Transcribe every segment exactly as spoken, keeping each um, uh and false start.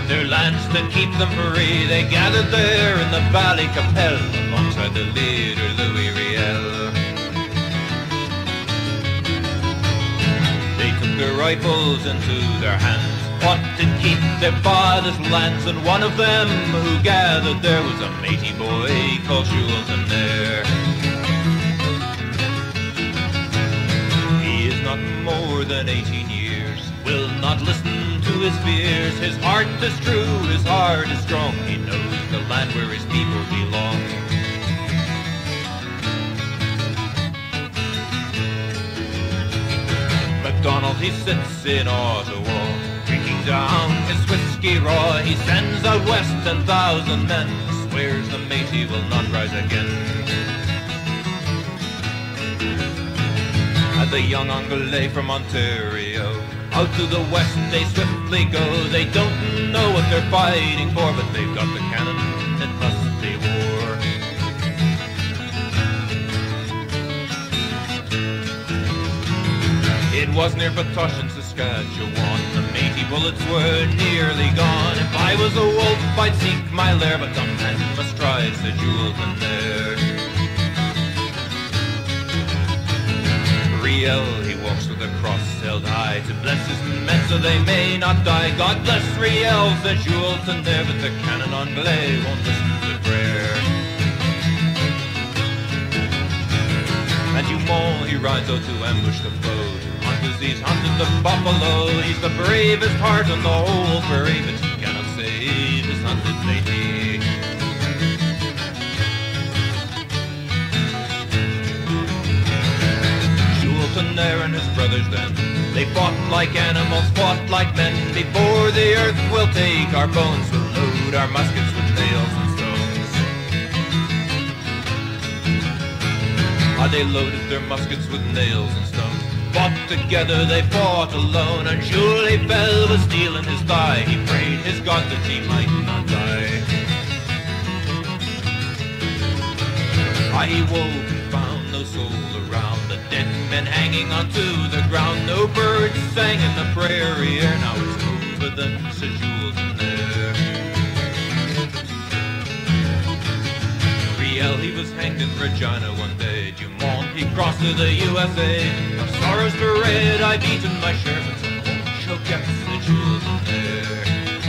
their lands to keep them free. They gathered there in the Valley Capel alongside the leader Louis Riel. They took their rifles into their hands, fought to keep their father's lands, and one of them who gathered there was a matey boy called Jules Tonnerre. He is not more than eighteen years, will not listen to his fears. His heart is true, his heart is strong, he knows the land where his people belong. MacDonald, he sits in Ottawa, drinking down his whiskey raw. He sends out west ten thousand men, swears the matey will not rise again. And the young Anglais from Ontario, out to the west they swiftly go. They don't know what they're fighting for, but they've got the cannon, it must be war. It was near Batoche in Saskatchewan, the matey bullets were nearly gone. If I was a wolf I'd seek my lair, but some men must try, said Jules Tonnerre. Riel, he walks with a cross held high, to bless his men so they may not die. God bless Riel, said Jules Tonnerre, but the cannon Anglais won't listen to prayer. And Dumont, he rides out to ambush the foe, he's hunted the buffalo. He's the bravest heart on the whole prairie, but he cannot save his hunted matey. Jules Tonnerre and his brothers then, they fought like animals, fought like men. Before the earth will take our bones, we'll load our muskets with nails and stones. Ah, they loaded their muskets with nails and stones. Fought together, they fought alone, and Jules, he fell with steel in his thigh. He prayed his God that he might not die. Ah, he woke and found no soul around, the dead men hanging onto the ground. No birds sang in the prairie air, now it's over then, said Jules Tonnerre. Riel, he was hanged in Regina one day. Dumont, he crossed to the U S A. Of sorrows to red, I've eaten my share, but some won't choke up, said Jules Tonnerre.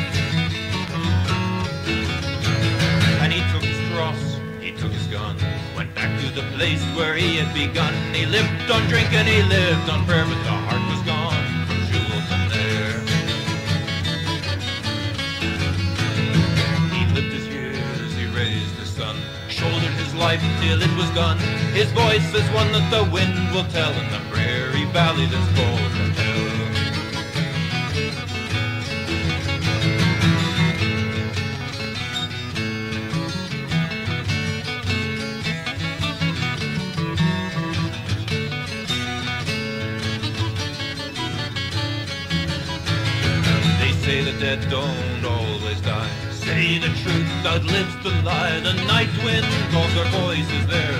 And he took his cross, he took his gun, went back to the place where he had begun. He lived on drink and he lived on prayer, but the heart was gone from Jules Tonnerre. He lived his years, he raised his son, shouldered his life till it was done. His voice is one that the wind will tell in the prairie valley that's called Capel. They say the dead don't always die, say the truth outlives the lie. The night wind calls their voices there